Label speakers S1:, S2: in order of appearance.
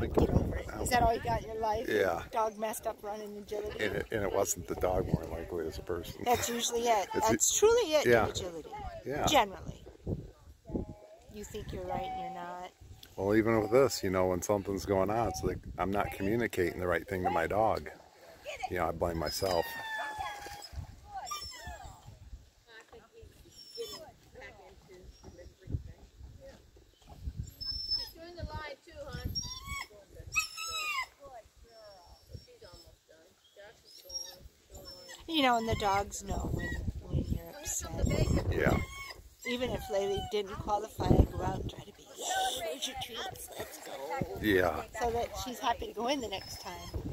S1: Get over it. Is that all you got in your life?
S2: Yeah.
S1: Dog messed up running agility?
S2: And it wasn't the dog more likely as a person.
S1: That's usually it. That's truly it
S2: yeah.
S1: in agility.
S2: Yeah.
S1: Generally. You think you're right and you're not.
S2: Well, even with this, you know, when something's going on, it's like I'm not communicating the right thing to my dog. You know, I blame myself.
S1: You know, and the dogs know when you're upset.
S2: Yeah.
S1: Even if Laylee didn't qualify, I go out and try to be, yay, where's your treats? Let's go.
S2: Yeah.
S1: So that she's happy to go in the next time.